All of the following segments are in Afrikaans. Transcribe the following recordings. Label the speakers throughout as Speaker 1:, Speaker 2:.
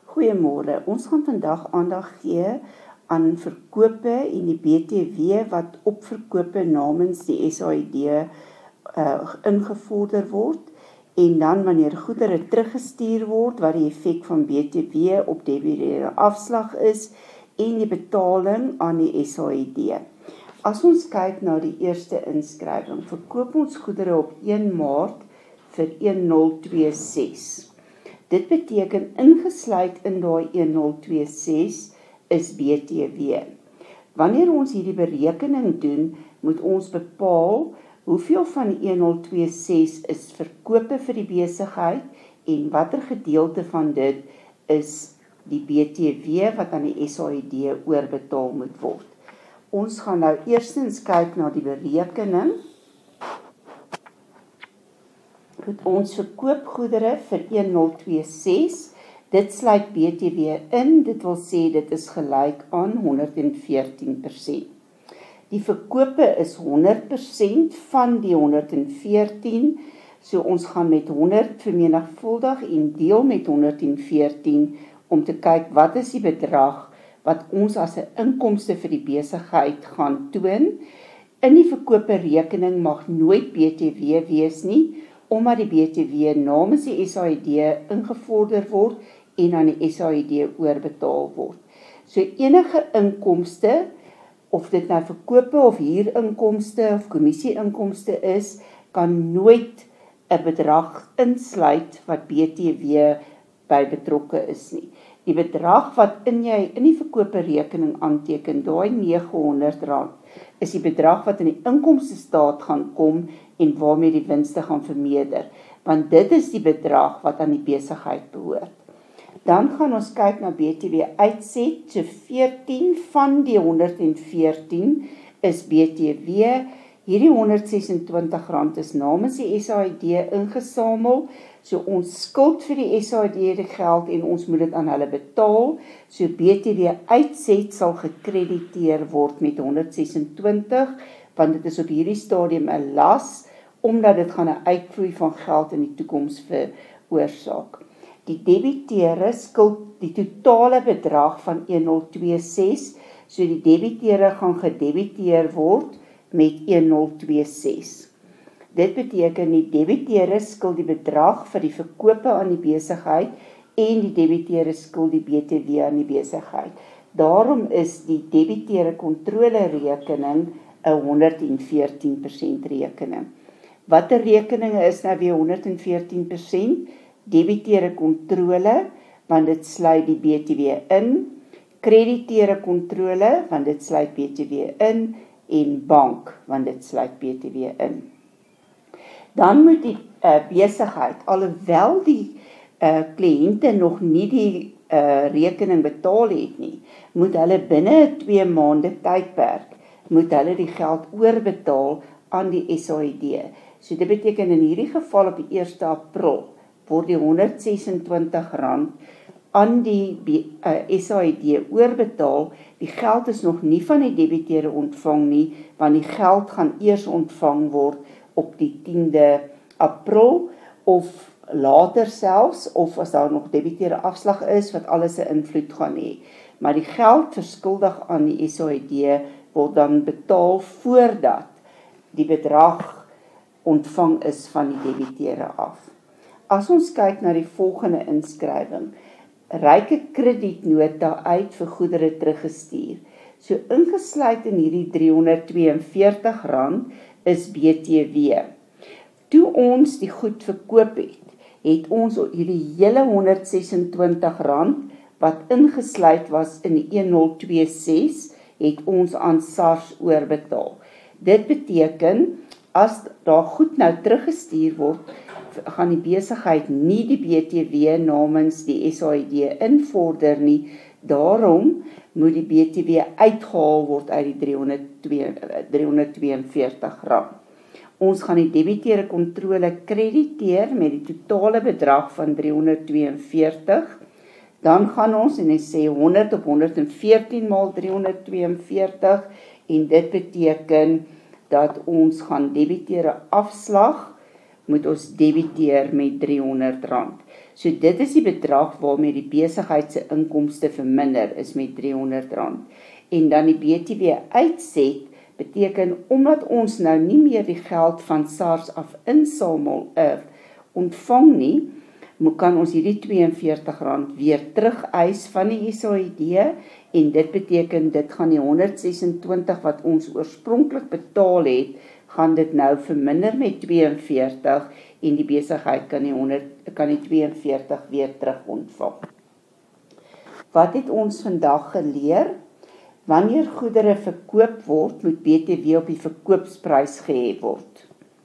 Speaker 1: Goeiemôre, ons gaan vandag aandag gee aan verkope en die BTW wat op verkope namens die SAID ingevorder word, en dan wanneer goedere teruggestuur word, wat die effek van BTW op debiteure afslag is, en die betaling aan die SAID. As ons kyk na die eerste inskrywing, verkoop ons goedere op 1 Maart vir 1026. Dit beteken ingesluit in daai 1026 is BTW. Wanneer ons hierdie berekening doen, moet ons bepaal hoeveel van die 1026 is verkope vir die besigheid en watter gedeelte van dit is die BTW wat aan die SAID oorbetaal moet word. Ons gaan nou eerstens kyk na die berekening. Ons verkoop goedere vir 1026, dit sluit BTW in, dit wil sê dit is gelyk aan 114%. Die verkope is 100% van die 114, so ons gaan met 100 vermenigvuldig en deel met 114 om te kyk wat is die bedrag wat ons as 'n inkomste vir die besigheid gaan toon. In die verkope rekening mag nooit BTW wees nie, omdat die BTW namens die SAID ingevorder word en aan die SAID oorbetaal word. So enige inkomste, of dit nou verkope of huurinkomste of kommissieinkomste is, kan nooit 'n bedrag insluit wat BTW by betrokke is nie. Die bedrag wat in die verkope rekening aanteken, daai R900, is die bedrag wat in die inkomstestaat gaan kom en waarmee die winste gaan vermeerder, want dit is die bedrag wat aan die besigheid behoort. Dan gaan ons kyk na BTW uitset, so 14 van die 114 is BTW. Hierdie R126 is namens die SAID ingesamel, so ons skuld vir die SAID die geld en ons moet dit aan hulle betaal, so BTW uitset sal gekrediteer word met 126, want dit is op hierdie stadium 'n las, omdat dit gaan 'n uitvloei van geld in die toekoms veroorsaak. Die debiteure skuld die totale bedrag van 1026, so die debiteure gaan gedebiteer word met 1026. Dit beteken die debiteure skuld die bedrag vir die verkope aan die besigheid en die debiteure skuld die BTW aan die besigheid. Daarom is die debiteure kontrolerekening 'n 114% rekening. Watter rekeninge is nou weer 114%? Debiteure kontrole, want dit sluit die BTW in, krediteure kontrole, want dit sluit BTW in, en bank, want dit sluit BTW in. Dan moet die besigheid, alhoewel die kliënte nog nie die rekening betaal het nie, moet hulle binne 2 maande tydperk, moet hulle die geld oorbetaal aan die SAID. So dit beteken in hierdie geval op die 1 April, word die R126 aan die SAID oorbetaal. Die geld is nog nie van die debiteure ontvang nie, want die geld gaan eers ontvang word op die 10de April, of later selfs, of as daar nog debiteure afslag is, wat alles 'n invloed gaan hê. Maar die geld verskuldig aan die SAID word dan betaal voordat die bedrag ontvang is van die debiteure af. As ons kyk na die volgende inskrywing, reik 'n kredietnota uit vir goedere teruggestuur. So ingesluit in hierdie R342 is BTW. Toe ons die goed verkoop het ons hierdie hele R126 wat ingesluit was in die 1026, het ons aan SARS oorbetaal. Dit beteken, as daar goed nou teruggestuur word, gaan die besigheid nie die BTW namens die SAID invorder nie, daarom moet die BTW uitgehaal word uit die R342. Ons gaan die debiteure kontrole krediteer met die totale bedrag van 342, dan gaan ons en sê 100 op 114 maal 342, en dit beteken dat ons gaan debiteure afslag moet ons debiteer met R300. So dit is die bedrag waarmee die besigheid se inkomste verminder is met R300. En dan die BTW uitset beteken, omdat ons nou nie meer die geld van SARS af insamel ontvang nie, kan ons hierdie R42 weer terug eis van die SAID, en dit beteken, dit gaan die 126 wat ons oorspronklik betaal het, gaan dit nou verminder met 42, en die besigheid kan die 42 weer terug ontvang. Wat het ons vandag geleer? Wanneer goedere verkoop word, moet BTW op die verkoopsprys gehef word.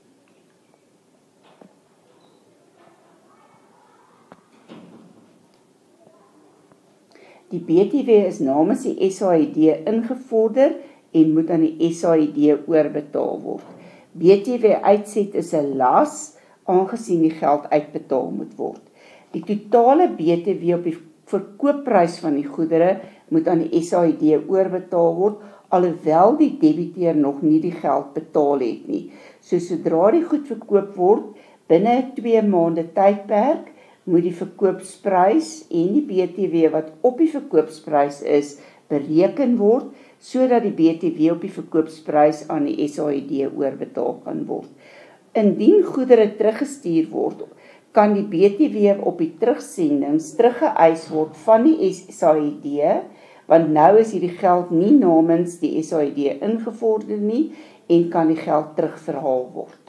Speaker 1: Die BTW is namens die SAID ingevorder en moet aan die SAID oorbetaal word. BTW uitset is 'n las, aangesien die geld uitbetaal moet word. Die totale BTW op die verkoopprys van die goedere moet aan die SAID oorbetaal word, alhoewel die debiteur nog nie die geld betaal het nie. So sodra die goed verkoop word, binne 2 maande tydperk, moet die verkoopsprys en die BTW wat op die verkoopsprys is, bereken word, sodat die BTW op die verkoopsprys aan die SAID oorbetaal kan word. Indien goedere teruggestuur word, kan die BTW op die terugsendings teruggeëis word van die SAID, want nou is hierdie geld nie namens die SAID ingevorder nie en kan die geld terugverhaal word.